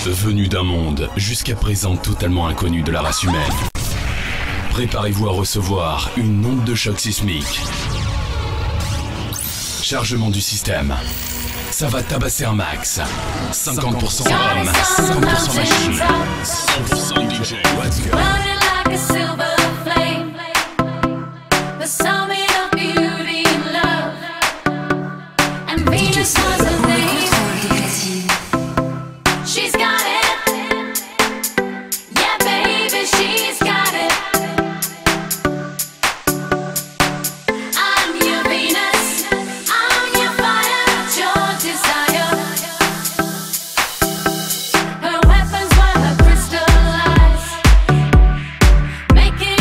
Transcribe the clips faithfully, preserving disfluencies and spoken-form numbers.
Venu d'un monde jusqu'à présent totalement inconnu de la race humaine, préparez-vous à recevoir une onde de choc sismique. Chargement du système. Ça va tabasser un max. cinquante pour cent homme, cinquante pour cent machine. cent pour cent D J. Let's go. Make it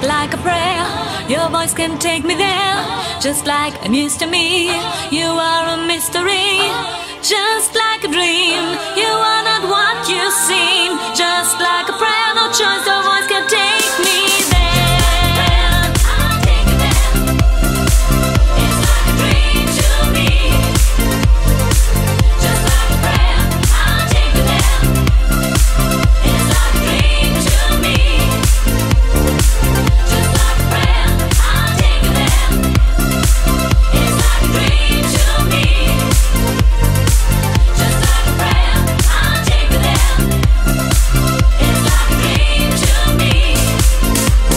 like a prayer. Your voice can take me there, just like a news to me. You are a mystery, just like a dream. You are not what you seem, just like a prayer. No choice, your voice can take me there. I'll take you there. It's like a dream to me, just like a prayer. I'll take you there. It's like a dream to me, just like a prayer. I'll take you there. It's like a dream to me, just like a prayer. I'll take you there. It's like a dream to me.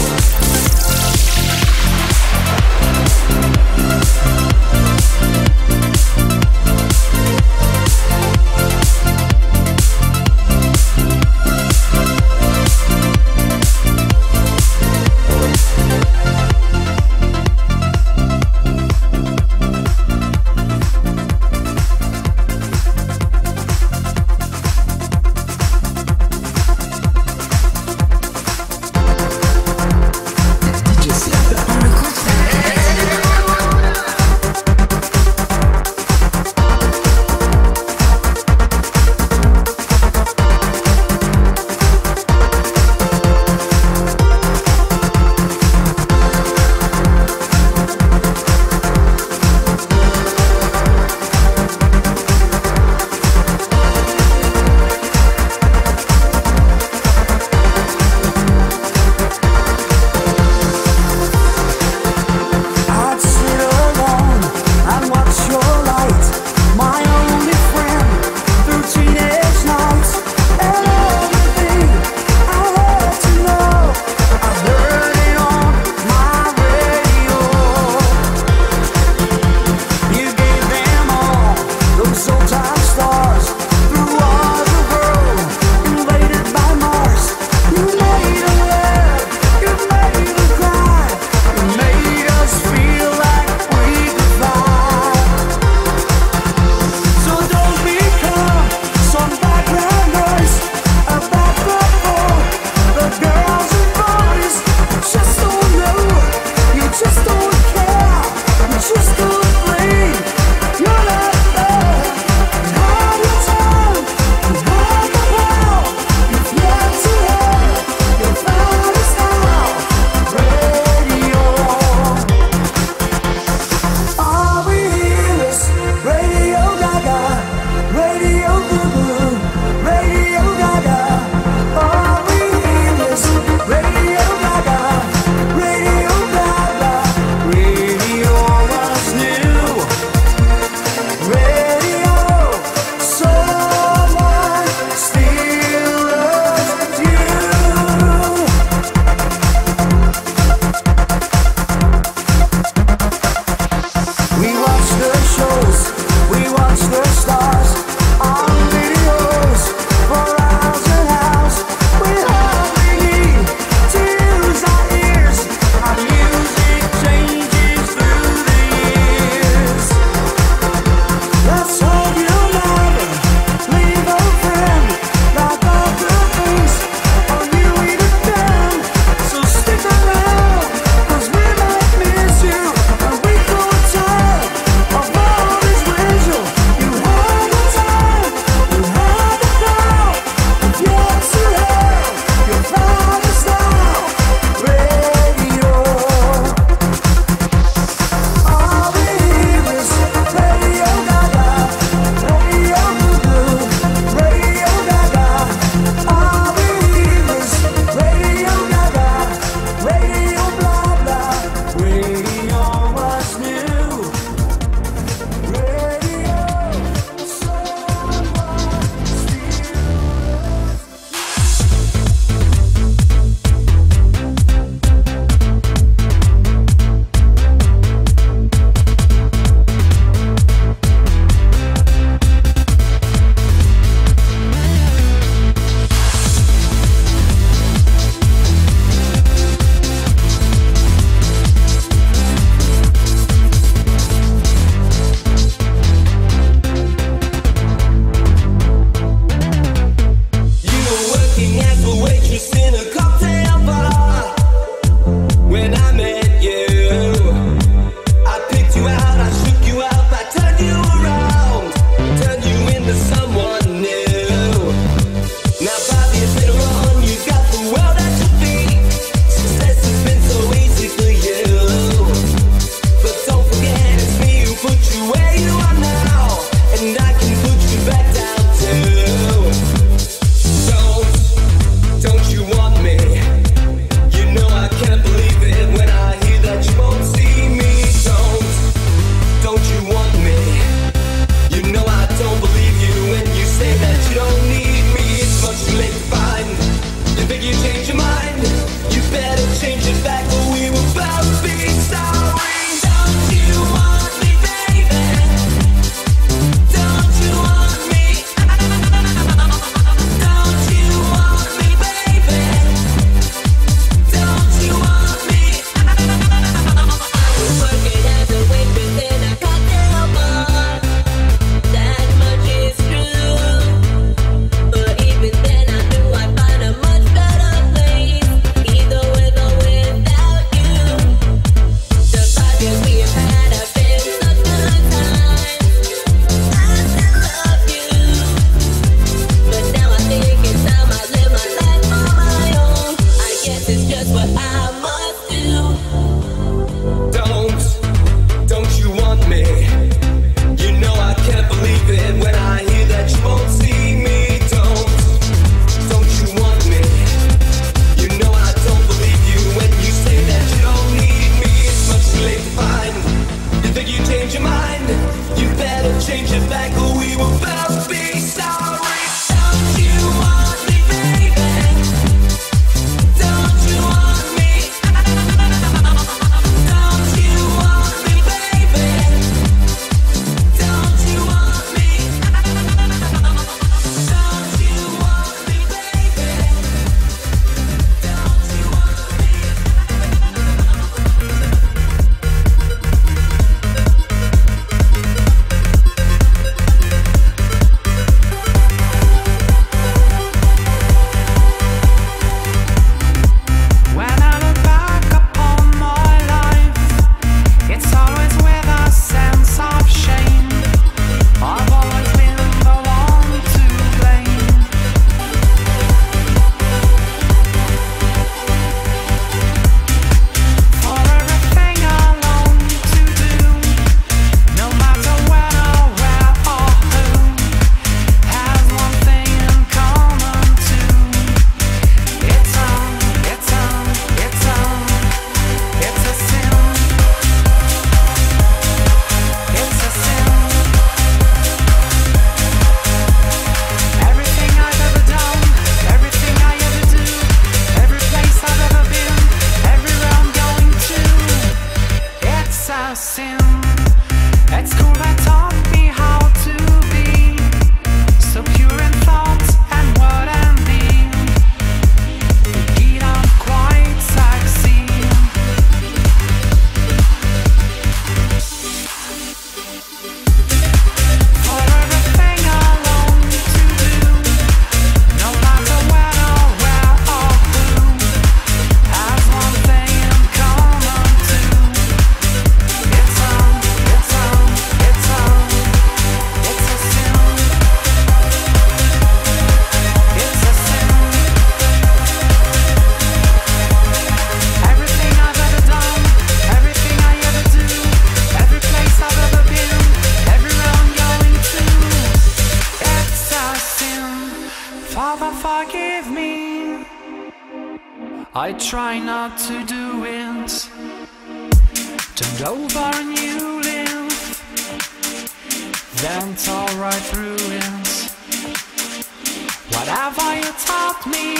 I try not to do it. Turned over and you live, then tore right through it. Whatever you taught me,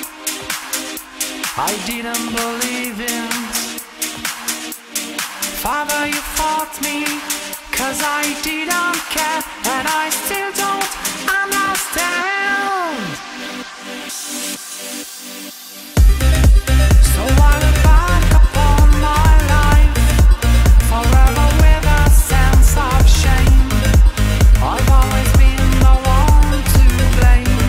I didn't believe it. Father, you fought me, cause I didn't care, and I still don't understand. So I look back upon my life, forever with a sense of shame. I've always been the one to blame.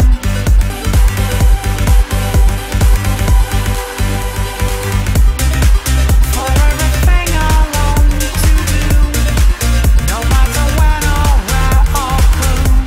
For everything I long to do, no matter when or where or who.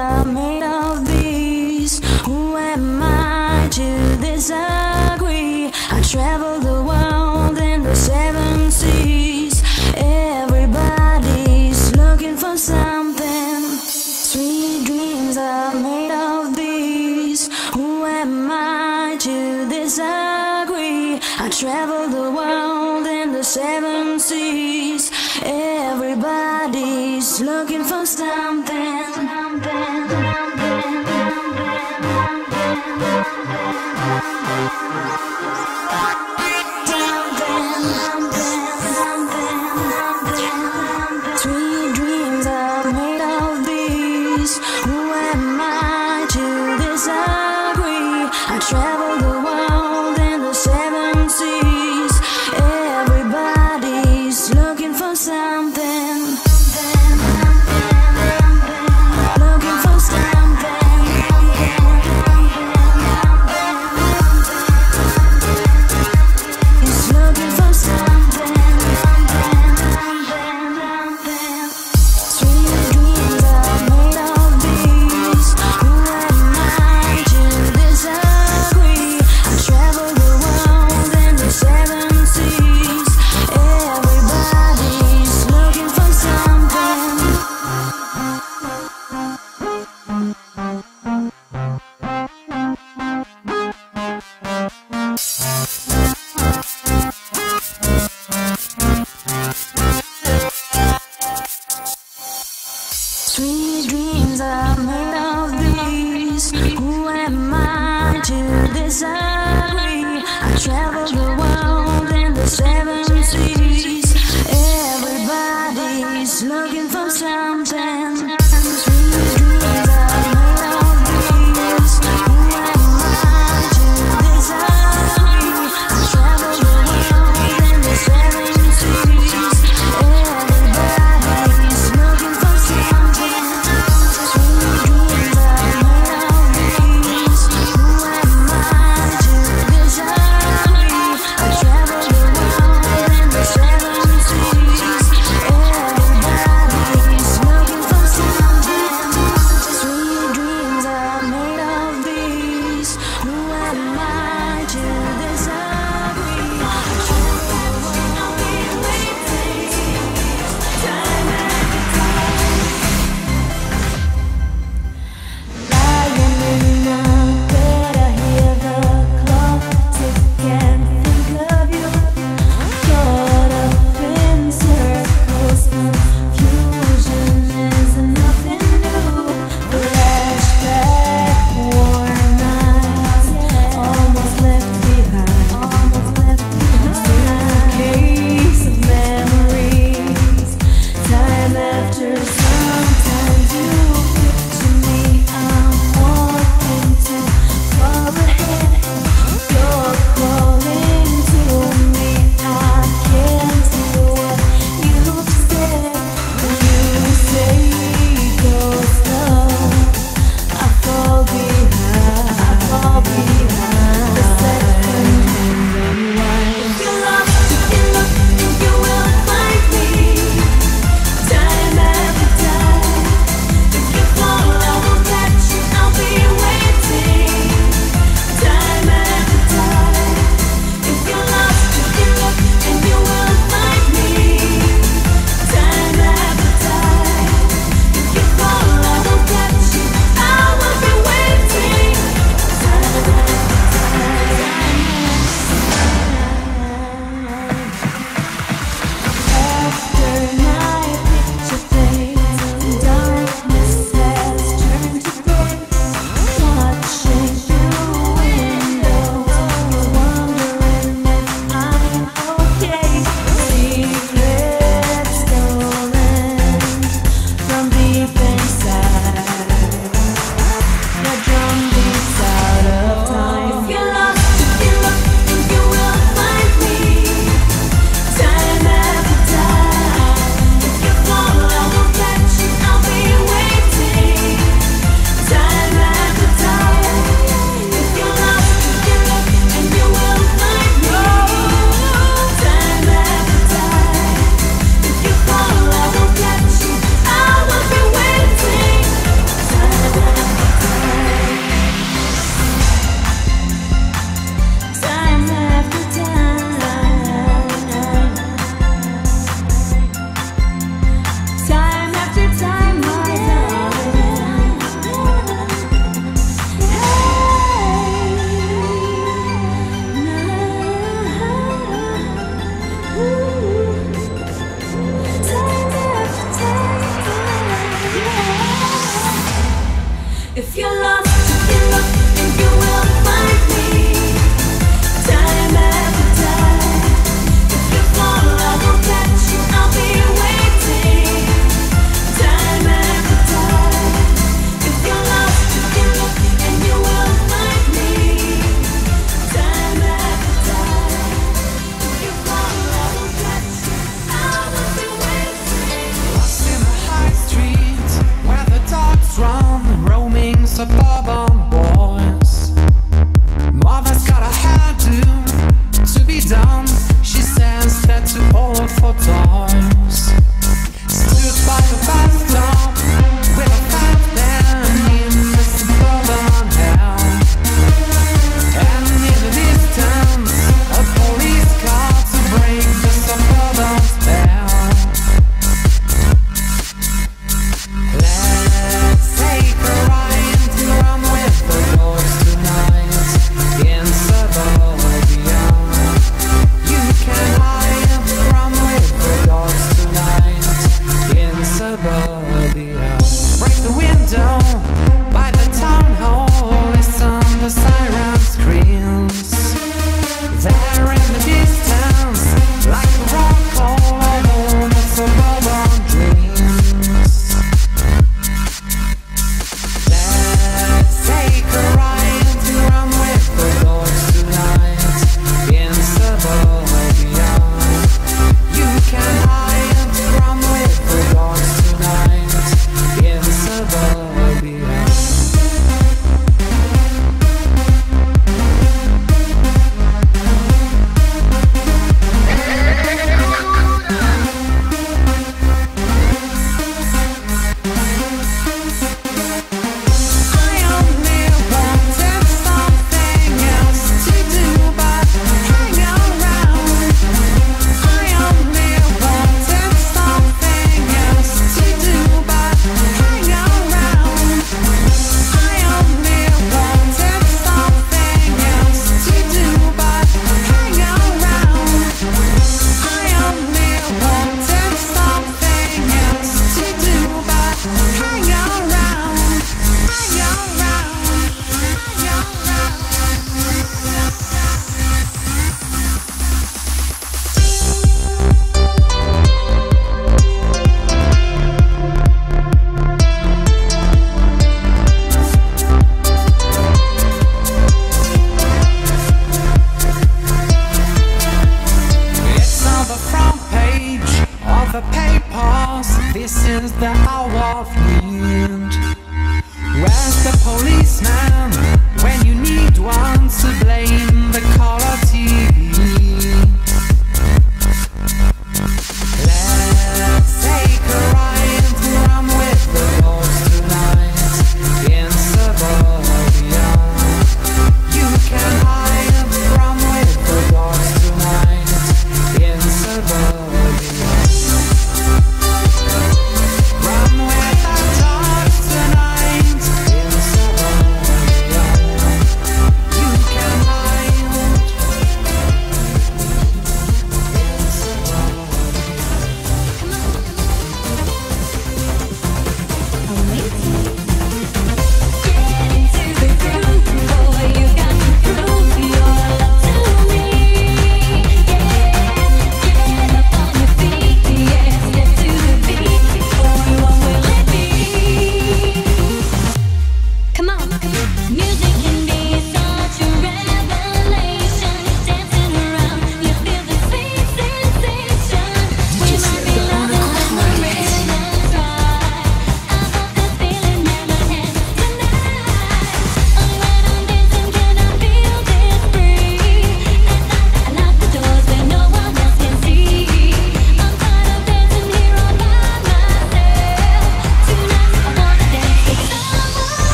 are made of these. Who am I to disagree? I travel the world in the seven seas. Everybody's looking for something. Sweet dreams are made of these. Who am I to disagree? I travel the world in the seven seas. Everybody's looking for something. Sweet dreams are made of these. Who am I to disagree? I travel the world in the seven seas. Everybody's looking for something. Looking for something. He's looking for something. Sweet dreams are made of these. Who am I to disagree? I travel the world in the seven seas. Everybody's looking for something. Sweet dreams are made of these. Who am I to disagree? I travel the world in the seven seas. Everybody's looking for something. Sweet dreams are made of these. Who am I to disagree? I travel the world in the seven seas. Everybody's looking for something. Sweet dreams are made of these. Who am I If you're lost, if you look, and you will find me. Time after time. If you fall, I will catch you. I'll be waiting. Time after time. If you're lost, if you look, and you will find me. Time after time. If you fall, I will catch you. I will be waiting. Lost in the high street where the dogs roam, roaming so far.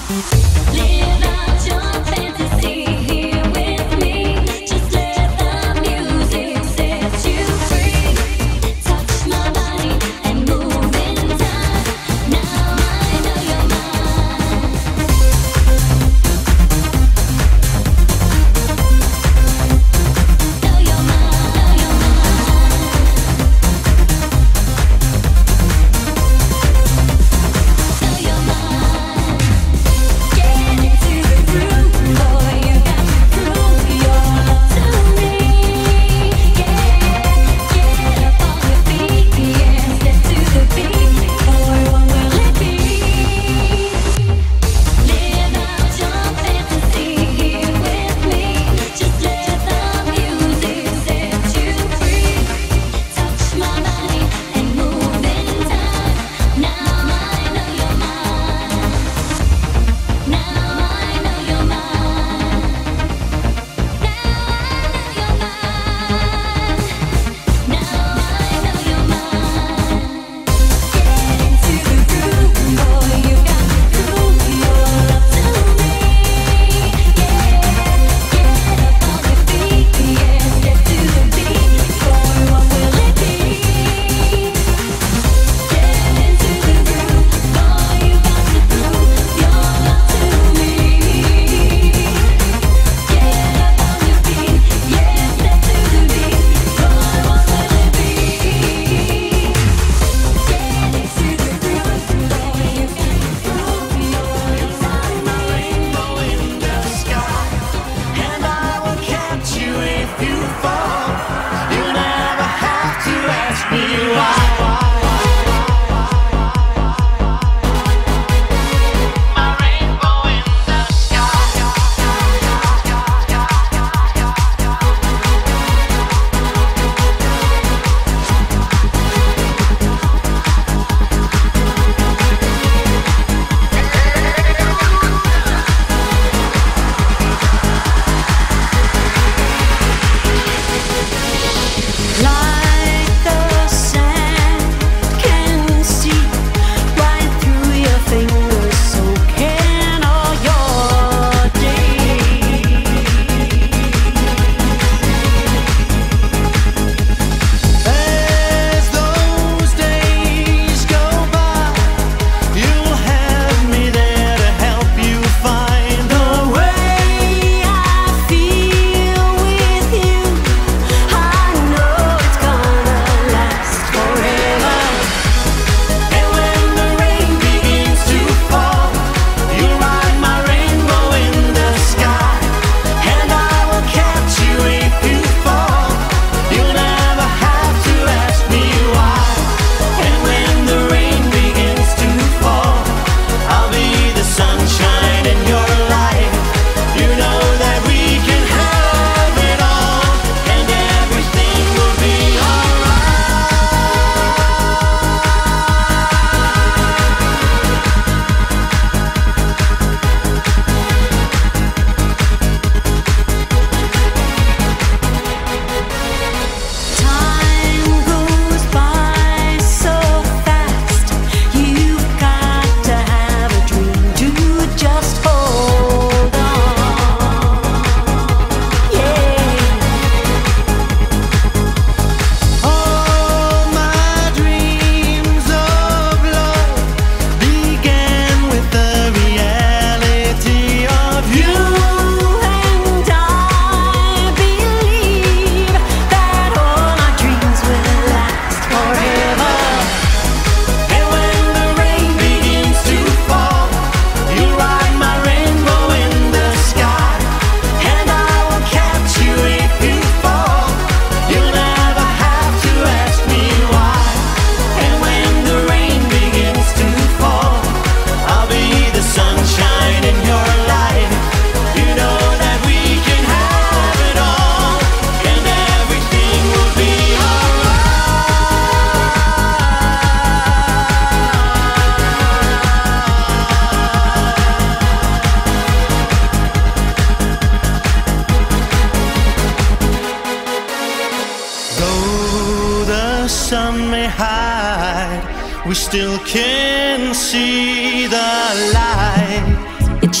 we still can see the light.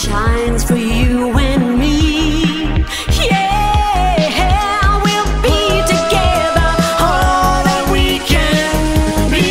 shines for you and me. Yeah, we'll be together, all that we can be.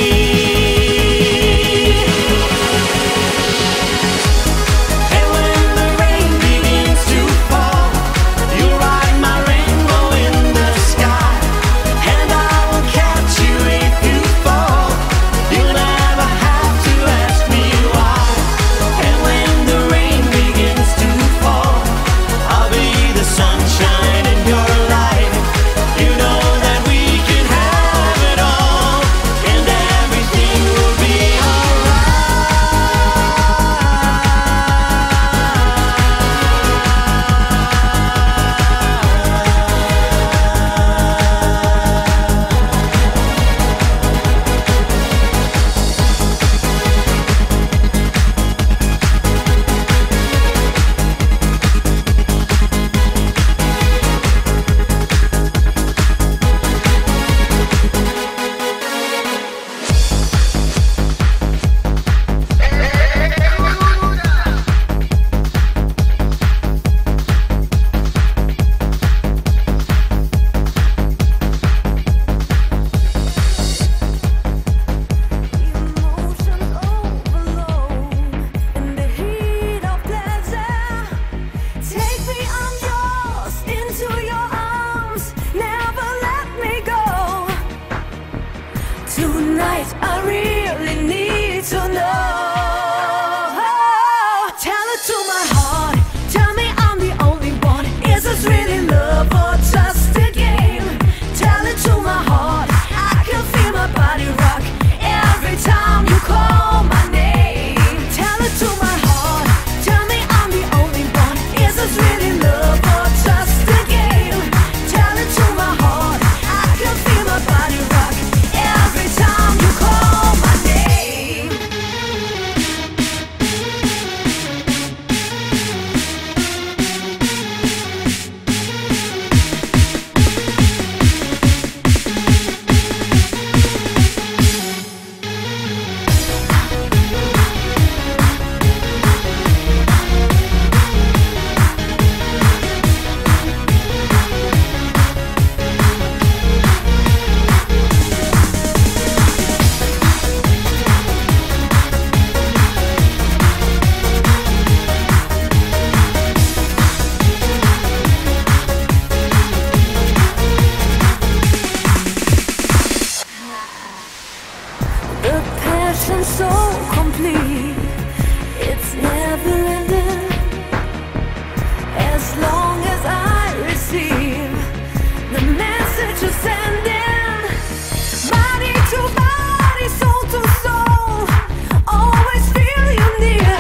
And when the rain begins to fall, you ride my rainbow in the sky, and I will catch you if you fall. You'll never have to ask me why. And when the rain begins to fall, I'll be the sunshine in your life. You know that we can have it all, and everything will be tonight. I really need to know. Tell it to my heart. Tell me I'm the only one. Is this really love or just a game? Tell it to my heart. I can feel my body rock every time you call my name. Tell it to my heart. Tell me I'm the only one. Is this really love or just a game? Tell it to my heart. I can feel my body rock every time you call my name. The passion's so complete, it's never ending. As long as I receive the message you're sending, body to body, soul to soul, always feel you near.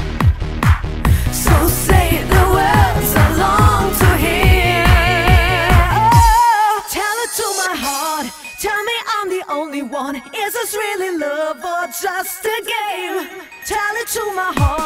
So say the words I long to hear. Oh, tell it to my heart. Tell me I'm the only one. Is this really love or just a game? Tell it to my heart.